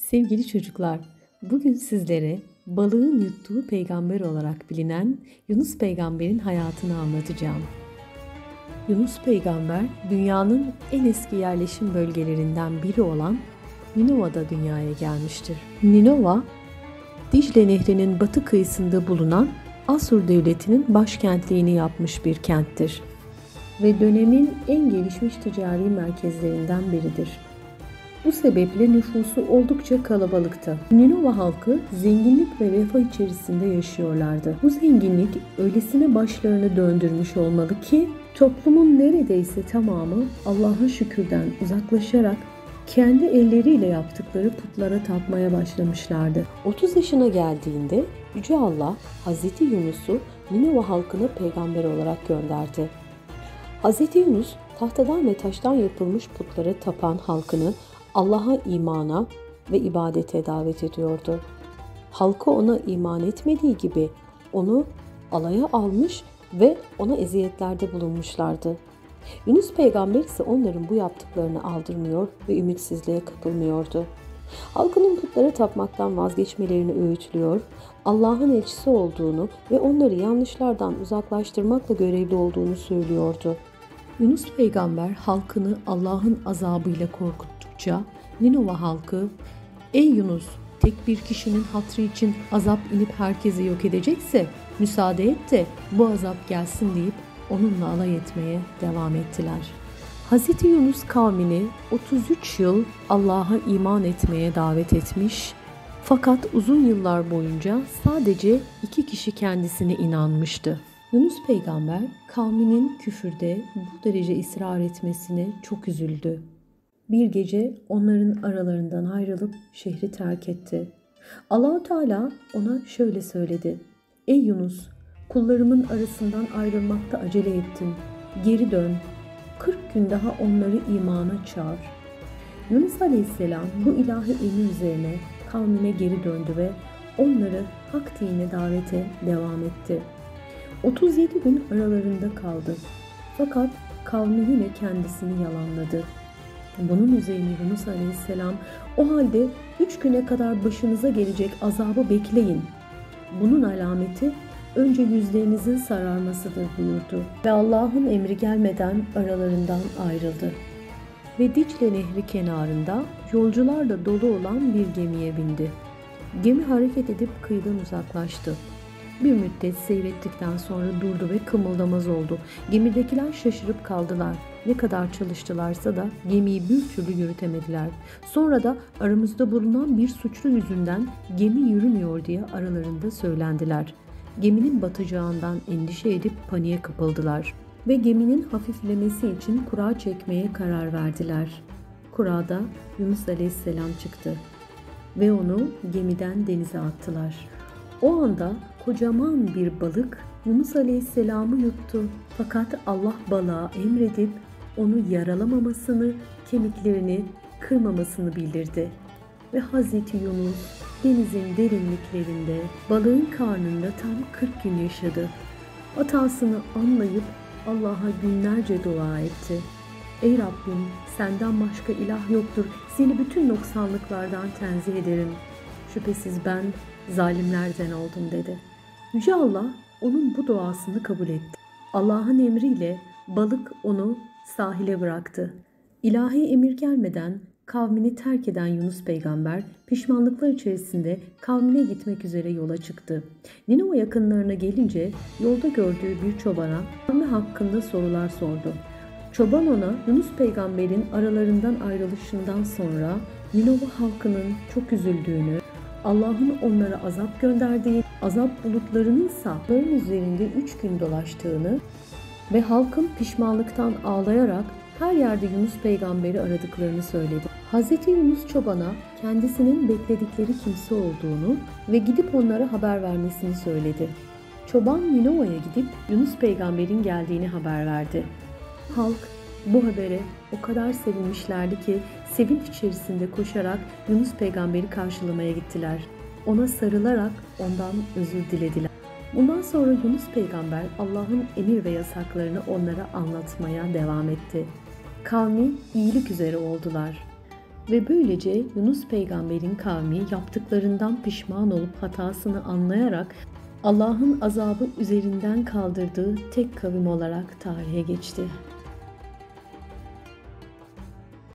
Sevgili çocuklar, bugün sizlere balığın yuttuğu peygamber olarak bilinen Yunus peygamberin hayatını anlatacağım. Yunus peygamber dünyanın en eski yerleşim bölgelerinden biri olan Ninova'da dünyaya gelmiştir. Ninova, Dicle Nehri'nin batı kıyısında bulunan Asur devletinin başkentliğini yapmış bir kenttir ve dönemin en gelişmiş ticari merkezlerinden biridir. Bu sebeple nüfusu oldukça kalabalıktı. Ninova halkı zenginlik ve refah içerisinde yaşıyorlardı. Bu zenginlik öylesine başlarını döndürmüş olmalı ki toplumun neredeyse tamamı Allah'a şükürden uzaklaşarak kendi elleriyle yaptıkları putlara tapmaya başlamışlardı. 30 yaşına geldiğinde Yüce Allah Hazreti Yunus'u Ninova halkına peygamber olarak gönderdi. Hazreti Yunus tahtadan ve taştan yapılmış putlara tapan halkını Allah'a imana ve ibadete davet ediyordu. Halkı ona iman etmediği gibi onu alaya almış ve ona eziyetlerde bulunmuşlardı. Yunus peygamber ise onların bu yaptıklarını aldırmıyor ve ümitsizliğe kapılmıyordu. Halkının putlara tapmaktan vazgeçmelerini öğütlüyor, Allah'ın elçisi olduğunu ve onları yanlışlardan uzaklaştırmakla görevli olduğunu söylüyordu. Yunus peygamber halkını Allah'ın azabıyla korkuttukça Ninova halkı, "Ey Yunus, tek bir kişinin hatrı için azap inip herkesi yok edecekse müsaade et de bu azap gelsin" deyip onunla alay etmeye devam ettiler. Hz. Yunus kavmini 33 yıl Allah'a iman etmeye davet etmiş, fakat uzun yıllar boyunca sadece 2 kişi kendisine inanmıştı. Yunus peygamber kavminin küfürde bu derece ısrar etmesine çok üzüldü. Bir gece onların aralarından ayrılıp şehri terk etti. Allah-u Teala ona şöyle söyledi: "Ey Yunus, kullarımın arasından ayrılmakta acele ettin. Geri dön. 40 gün daha onları imana çağır." Yunus Aleyhisselam bu ilahi emir üzerine kavmine geri döndü ve onları hak dine davete devam etti. 37 gün aralarında kaldı. Fakat kavmi yine kendisini yalanladı. Bunun üzerine Yunus Aleyhisselam, "O halde 3 güne kadar başınıza gelecek azabı bekleyin. Bunun alameti önce yüzlerinizin sararmasıdır" buyurdu. Ve Allah'ın emri gelmeden aralarından ayrıldı. Ve Dicle Nehri kenarında yolcularla dolu olan bir gemiye bindi. Gemi hareket edip kıyıdan uzaklaştı. Bir müddet seyrettikten sonra durdu ve kımıldamaz oldu. Gemidekiler şaşırıp kaldılar. Ne kadar çalıştılarsa da gemiyi bir türlü yürütemediler. Sonra da aramızda bulunan bir suçlu yüzünden gemi yürümüyor diye aralarında söylendiler. Geminin batacağından endişe edip paniğe kapıldılar. Ve geminin hafiflemesi için kura çekmeye karar verdiler. Kurada Yunus Aleyhisselam çıktı ve onu gemiden denize attılar. O anda kocaman bir balık Yunus Aleyhisselam'ı yuttu. Fakat Allah balığa emredip onu yaralamamasını, kemiklerini kırmamasını bildirdi. Ve Hazreti Yunus denizin derinliklerinde, balığın karnında tam 40 gün yaşadı. Hatasını anlayıp Allah'a günlerce dua etti. "Ey Rabbim, senden başka ilah yoktur. Seni bütün noksanlıklardan tenzih ederim. Şüphesiz ben zalimlerden oldum" dedi. Yüce Allah onun bu duasını kabul etti. Allah'ın emriyle balık onu sahile bıraktı. İlahi emir gelmeden kavmini terk eden Yunus peygamber pişmanlıklar içerisinde kavmine gitmek üzere yola çıktı. Ninova yakınlarına gelince yolda gördüğü bir çobana kavmi hakkında sorular sordu. Çoban ona Yunus peygamberin aralarından ayrılışından sonra Ninova halkının çok üzüldüğünü, Allah'ın onlara azap gönderdiği, azap bulutlarının ise onların üzerinde 3 gün dolaştığını ve halkın pişmanlıktan ağlayarak her yerde Yunus peygamberi aradıklarını söyledi. Hz. Yunus çobana kendisinin bekledikleri kimse olduğunu ve gidip onlara haber vermesini söyledi. Çoban Ninova'ya gidip Yunus peygamberin geldiğini haber verdi. Halk bu habere o kadar sevinmişlerdi ki sevinç içerisinde koşarak Yunus peygamberi karşılamaya gittiler. Ona sarılarak ondan özür dilediler. Bundan sonra Yunus peygamber Allah'ın emir ve yasaklarını onlara anlatmaya devam etti. Kavmi iyilik üzere oldular. Ve böylece Yunus peygamberin kavmi yaptıklarından pişman olup hatasını anlayarak Allah'ın azabı üzerinden kaldırdığı tek kavim olarak tarihe geçti.